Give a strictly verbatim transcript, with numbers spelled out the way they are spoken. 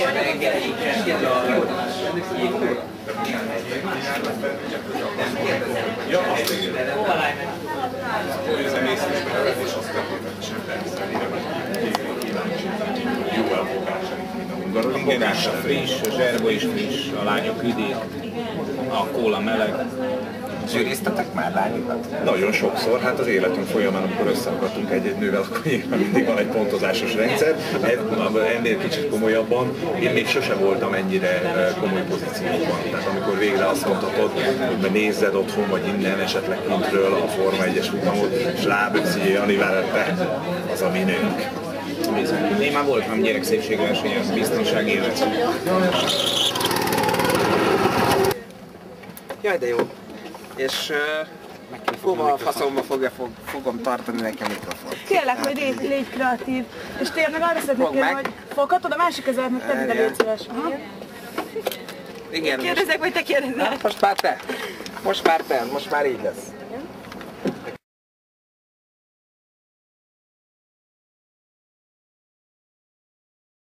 A fogása friss, a zserba is friss, a lányok üdik, a kóla meleg. Zsűriztetek már lányokat? Nagyon sokszor, hát az életünk folyamán, amikor összeakadtunk egy-egy nővel, akkor nyilván mindig van egy pontozásos rendszer. Ennél kicsit komolyabban, én még sose voltam ennyire komoly pozícióban. Tehát amikor végre azt mondhatod, hogy nézzed otthon vagy innen, esetleg kintről a Forma egyes futamot, és láböszi Janivel, te az a mi nőnk. Én már voltam gyerekszépségversenyen, biztonsági élet. Jaj, de jó. És uh, hova a faszomba fogja, fog, fogom tartani nekem mikrofont? Kérlek, hogy légy, légy kreatív. És tényleg arra szeretnék kérni, hogy foghatod a másik kezelet, meg tedd ide, légy szíves. Igen. Kérdezek, vagy te kérdezel? Most már te. Most már te, most már így lesz.